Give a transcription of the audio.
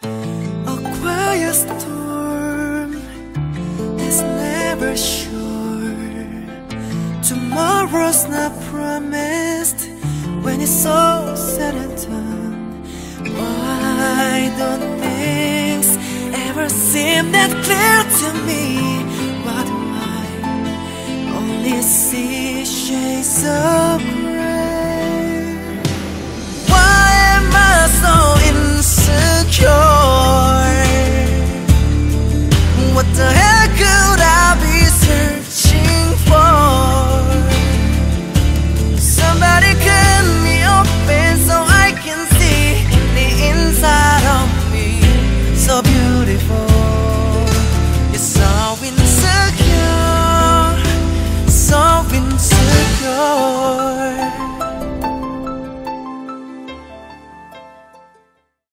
A quiet storm is never sure. Tomorrow's not promised when it's all said and done. Why don't things ever seem that clear to me? What am I? Only see shades of gray.